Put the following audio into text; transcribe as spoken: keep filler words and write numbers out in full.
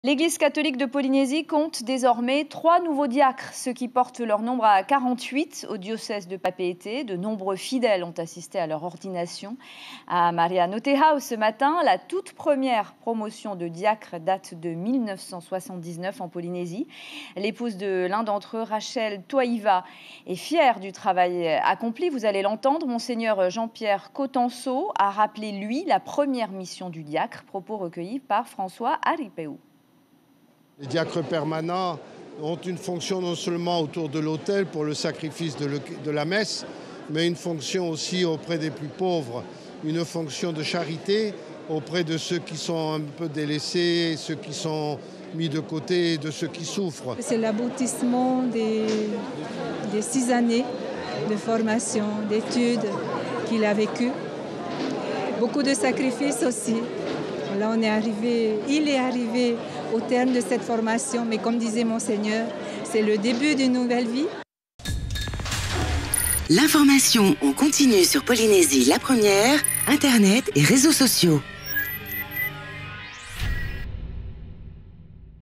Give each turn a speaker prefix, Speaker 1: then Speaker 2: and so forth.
Speaker 1: L'Église catholique de Polynésie compte désormais trois nouveaux diacres, ce qui porte leur nombre à quarante-huit au diocèse de Papeete. De nombreux fidèles ont assisté à leur ordination. À Maria Notehau ce matin, la toute première promotion de diacre date de mille neuf cent soixante-dix-neuf en Polynésie. L'épouse de l'un d'entre eux, Rachel Toiva, est fière du travail accompli. Vous allez l'entendre, Monseigneur Jean-Pierre Cotenso a rappelé, lui, la première mission du diacre, propos recueillis par François Aripeu.
Speaker 2: Les diacres permanents ont une fonction non seulement autour de l'autel pour le sacrifice de, le, de la messe, mais une fonction aussi auprès des plus pauvres, une fonction de charité auprès de ceux qui sont un peu délaissés, ceux qui sont mis de côté, de ceux qui souffrent.
Speaker 3: C'est l'aboutissement des, des six années de formation, d'études qu'il a vécues. Beaucoup de sacrifices aussi. Là, on est arrivé, il est arrivé au terme de cette formation, mais comme disait Monseigneur, c'est le début d'une nouvelle vie.
Speaker 4: L'information en continu sur Polynésie la première, Internet et réseaux sociaux.